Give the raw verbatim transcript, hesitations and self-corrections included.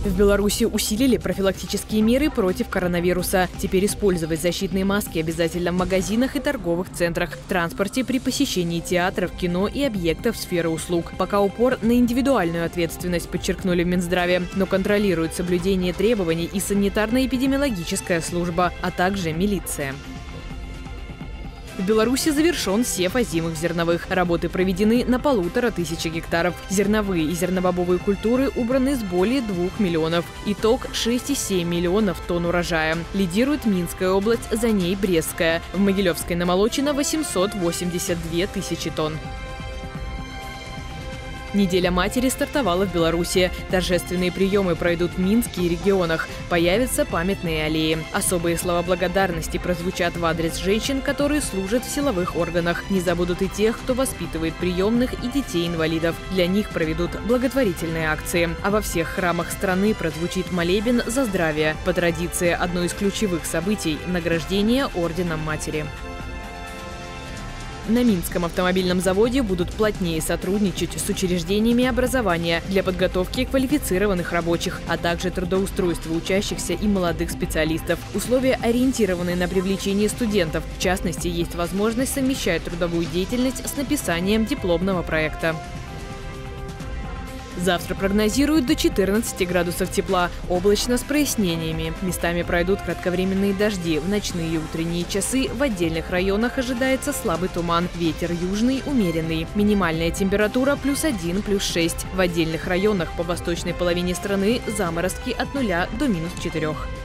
В Беларуси усилили профилактические меры против коронавируса. Теперь использовать защитные маски обязательно в магазинах и торговых центрах, в транспорте, при посещении театров, кино и объектов сферы услуг. Пока упор на индивидуальную ответственность, подчеркнули в Минздраве. Но контролирует соблюдение требований и санитарно-эпидемиологическая служба, а также милиция. В Беларуси завершен сев озимых зерновых. Работы проведены на полутора тысячи гектаров. Зерновые и зернобобовые культуры убраны с более двух миллионов. Итог – шесть и семь миллионов тонн урожая. Лидирует Минская область, за ней Брестская. В Могилевской намолочено восемьсот восемьдесят две тысячи тонн. Неделя матери стартовала в Беларуси. Торжественные приемы пройдут в Минске и регионах. Появятся памятные аллеи. Особые слова благодарности прозвучат в адрес женщин, которые служат в силовых органах. Не забудут и тех, кто воспитывает приемных и детей-инвалидов. Для них проведут благотворительные акции. А во всех храмах страны прозвучит молебен за здравие. По традиции, одно из ключевых событий – награждение орденом матери. На Минском автомобильном заводе будут плотнее сотрудничать с учреждениями образования для подготовки квалифицированных рабочих, а также трудоустройства учащихся и молодых специалистов. Условия ориентированы на привлечение студентов. В частности, есть возможность совмещать трудовую деятельность с написанием дипломного проекта. Завтра прогнозируют до четырнадцати градусов тепла. Облачно с прояснениями. Местами пройдут кратковременные дожди. В ночные и утренние часы в отдельных районах ожидается слабый туман. Ветер южный умеренный. Минимальная температура плюс один, плюс шесть. В отдельных районах по восточной половине страны заморозки от нуля до минус четырех.